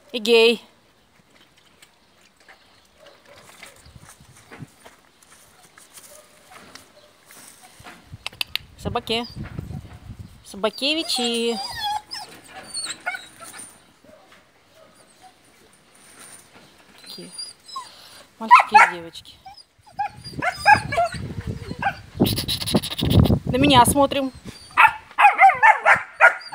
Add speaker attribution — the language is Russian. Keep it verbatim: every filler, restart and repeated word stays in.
Speaker 1: Эгей. Собаки. Собакевичи. Такие мальчики и девочки. На меня смотрим.